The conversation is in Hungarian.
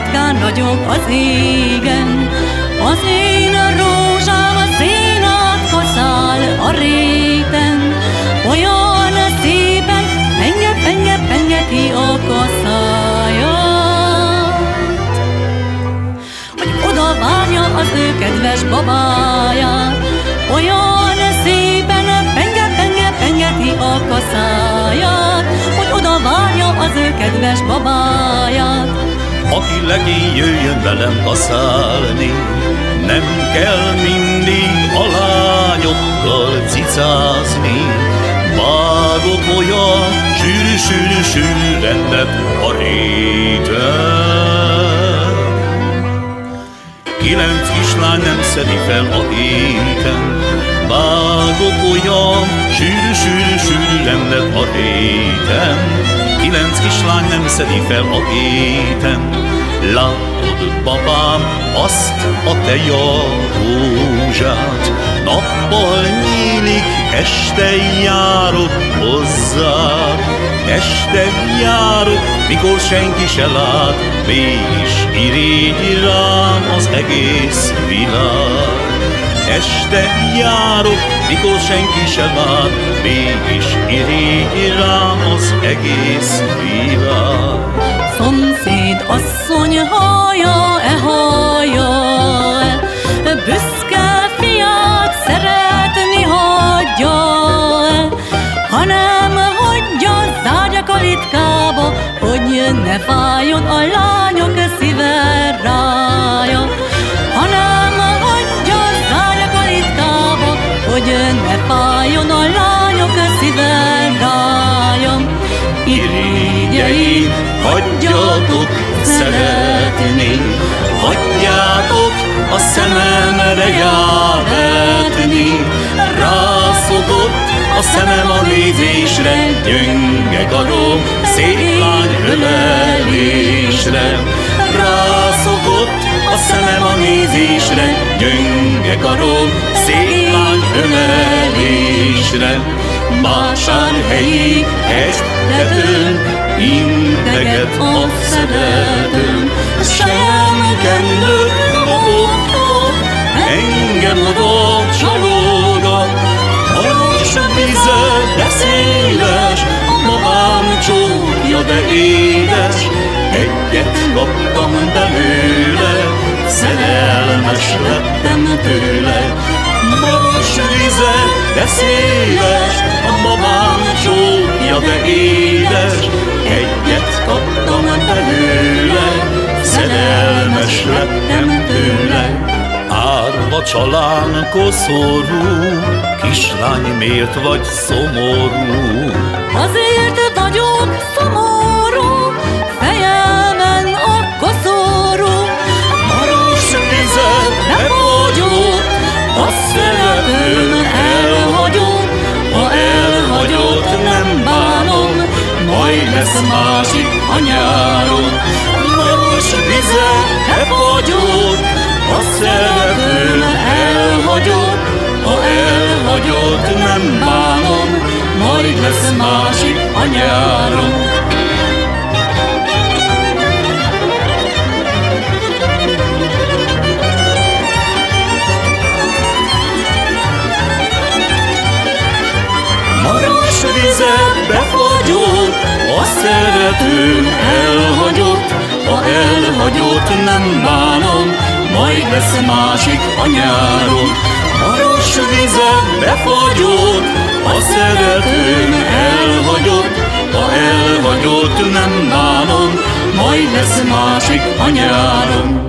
ritkán ragyog az égen. Az én rózsám a szén át kaszál a réten, olyan szépen pengeti a kaszáját, hogy oda várja az ő kedves babáját. Olyan szépen pengeti a kaszáját, hogy oda várja az ő kedves babáját. Aki legény jöjjön velem kaszálni, nem kell mindig a lányokkal cicázni. Vágok olyan sűrű rendet a réten. 9 kislány nem szedi fel a héten. Vágok olyan sűrű rendet a réten. 9 kislány nem szedi fel a héten. Látod, babám, azt a tejarózsát, nappal nyílik, este járok hozzá. Este járok, mikor senki se lát, mégis irigy rám az egész világ. Este járok, mikor senki se lát, mégis irigy rám az egész világ. Szomszéd asszony hallja-e, büszke fiát szeretni hagyja-e, hanem hagyja, zárja kalitkába, hogy ne fájjon a lányok szíve rája. Hanem hagyja, zárja kalitkába, hogy ne fájjon a lányok szíve rája. Irigyeim, hagyjatok szeretni, hagyjátok a szememre jávetni. Rászokott a szemem a nézésre, gyönge karom, szép lány ölelésre. Rászokott a szemem a nézésre, gyönge karom, szép lány ölelésre. Vásárhelyi hegytetőn integet a szeretőm, selyemkendőt dobogtat, engem oda csalógat. Magas vize, de széles, a babám csókja, de édes. Egyet kaptam belőle, szerelmes lettem tőle. Magas vize, de széles, a babám csókja, de édes. Egyet kaptam belőle, szerelmes lettem tőle. Árva csalán koszorú, kislány, miért vagy szomorú? Azért vagyok szomorú, fejemen a koszorú. Magas vizet befagyott, a szeretőm elhagyott. Ha elhagyott, nem bánom, majd lesz másik a nyáron. Magas vizet befagyott, a szeretőm elhagyott. Ha elhagyott, nem bánom, majd lesz másik a nyáron. Magas vizet befagyott, a szeretőm elhagyott. Ha elhagyott, nem bánom, majd lesz másik a nyáron. Magas vizet befagyott, a szeretőm elhagyott. Ha elhagyott, nem bánom, majd lesz másik a nyáron.